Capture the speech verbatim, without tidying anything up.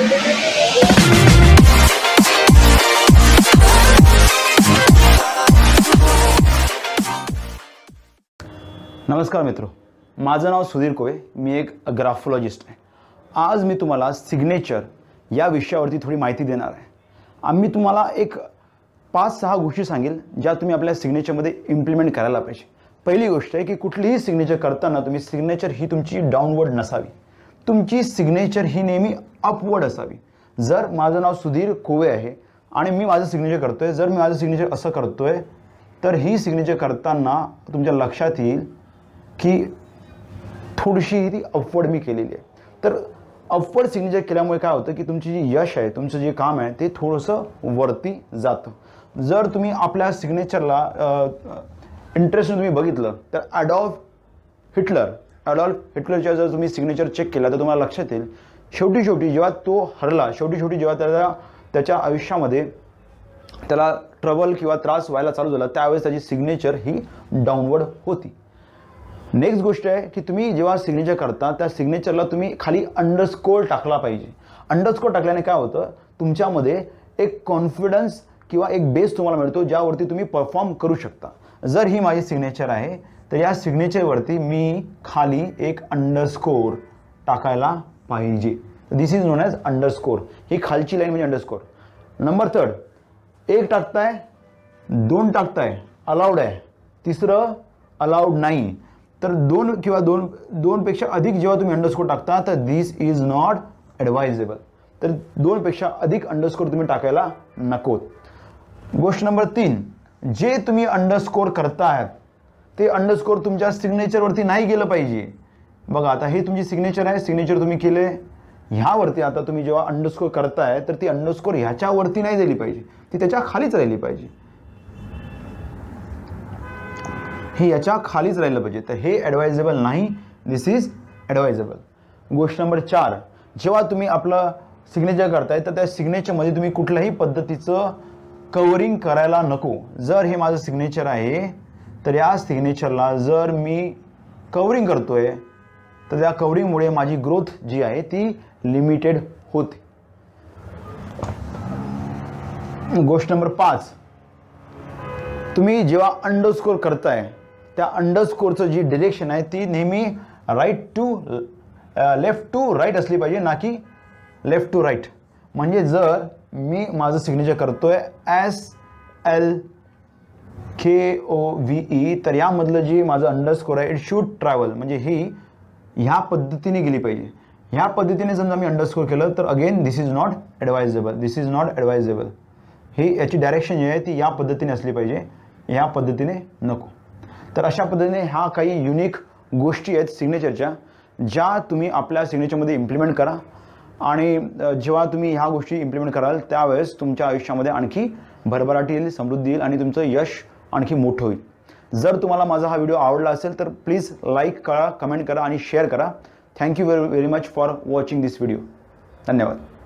नमस्कार मित्रो, माझं नाव सुधीर कोवे, मी एक ग्राफोलॉजिस्ट आहे। आज मी तुम्हाला सिग्नेचर या विषयावरती थोडी माहिती देणार आहे। आम्ही तुम्हाला एक पाच सहा गोष्टी सांगेल ज्या तुम्ही आपल्या सिग्नेचरमध्ये इम्प्लिमेंट करायला पाहिजे। पहिली गोष्ट आहे की कुठलीही सिग्नेचर करताना तुम्ही सिग्नेचर ही तुमची डाऊनवर्ड नसावी, तुमची सिग्नेचर ही नेहमी अपवर्ड असावी। जर माझं नाव सुधीर कोवे आहे आणि मी माझं सिग्नेचर करतोय, जर मी माझं सिग्नेचर असं करतोय तर ही सिग्नेचर करताना तुमच्या लक्षात येईल की थोडीशी ती अपवर्ड मी केलेली आहे। तर अपवर्ड सिग्नेचर केल्यामुळे काय होतं की तुमची जी यश आहे, तुमचं जे काम आहे ते थोडंसं वरती जातं। जर तुम्ही आपल्या सिग्नेचरला इंटरेस्ट तुम्ही बघितलं तर ॲडॉल्फ हिटलर ॲडॉल्फ हिटलरच्या जर तुम्ही सिग्नेचर चेक केला तर तुम्हाला लक्षात येईल शेवटी शेवटी जेव्हा तो हरला, शेवटी शेवटी जेव्हा त्याला त्याच्या आयुष्यामध्ये त्याला ट्रबल किंवा त्रास व्हायला चालू झाला त्यावेळेस त्याची सिग्नेचर ही डाऊनवर्ड होती। नेक्स्ट गोष्ट आहे की तुम्ही जेव्हा सिग्नेचर करता त्या सिग्नेचरला तुम्ही खाली अंडरस्कोर टाकला पाहिजे। अंडरस्कोर टाकल्याने काय होतं, तुमच्यामध्ये एक कॉन्फिडन्स किंवा एक बेस तुम्हाला मिळतो ज्यावरती तुम्ही परफॉर्म करू शकता। जर ही माझी सिग्नेचर आहे तर या सिग्नेचरवरती मी खाली एक अंडरस्कोर टाकायला पाहिजे। This is known as underscore. ही खालची लाईन म्हणजे अंडरस्कोर। नंबर थर्ड, एक टाकताय, दोन टाकताय अलाउड आहे, तिसरं अलाउड नाही। तर दोन किंवा दोन दोनपेक्षा अधिक जेव्हा तुम्ही अंडरस्कोर टाकता तर दिस इज नॉट ॲडवायजेबल। तर दोनपेक्षा अधिक अंडरस्कोर तुम्ही टाकायला नकोत। गोष्ट नंबर तीन, जे तुम्ही अंडरस्कोर करतायत ते अंडरस्कोर तुमच्या सिग्नेचरवरती नाही गेलं पाहिजे। बघा आता हे तुमची सिग्नेचर आहे, सिग्नेचर तुम्ही केले, ह्यावरती आता तुम्ही जेव्हा अंडरस्कोर करताय तर ती अंडरस्कोर ह्याच्यावरती नाही दिली पाहिजे, ती त्याच्या खालीच राहिली पाहिजे। हे याच्या खालीच राहिलं पाहिजे। तर हे ॲडवायजेबल नाही, दिस इज ॲडवायजेबल। गोष्ट नंबर चार, जेव्हा तुम्ही आपलं सिग्नेचर करताय तर त्या सिग्नेचरमध्ये तुम्ही कुठल्याही पद्धतीचं कवरिंग करायला नको। जर हे माझं सिग्नेचर आहे तर या सिग्नेचरला जर मी कवरिंग करतोय तर त्या कवरिंगमुळे माझी ग्रोथ जी आहे ती लिमिटेड होते। गोष्ट नंबर पाच, तुम्ही जेव्हा अंडरस्कोर करताय त्या अंडरस्कोरचं जी डिरेक्शन आहे ती नेहमी right to left to right असली पाहिजे, ना की लेफ्ट टू राईट। म्हणजे जर मी माझं सिग्नेचर करतोय S L K O V E तर यामधलं जी माझं अंडरस्कोर आहे इट शूड ट्रॅव्हल, म्हणजे ही ह्या पद्धतीने गेली पाहिजे। ह्या पद्धतीने समजा मी अंडरस्कोर केलं तर again this is not advisable, this is not advisable. ही याची डायरेक्शन जी आहे ती या पद्धतीने असली पाहिजे, ह्या पद्धतीने नको। तर अशा पद्धतीने ह्या काही युनिक गोष्टी आहेत सिग्नेचरच्या ज्या तुम्ही आपल्या सिग्नेचरमध्ये इम्प्लिमेंट करा। आणि जेव्हा तुम्ही ह्या गोष्टी इम्प्लिमेंट कराल त्यावेळेस तुमच्या आयुष्यामध्ये आणखी भरभराट येईल, समृद्धी येईल आणि तुमचं यश आणखी मोठं होईल। जर तुम्हाला माझा हा व्हिडिओ आवडला असेल तर प्लीज लाईक करा, कमेंट करा आणि शेअर करा। Thank you very very much for watching this video. धन्यवाद।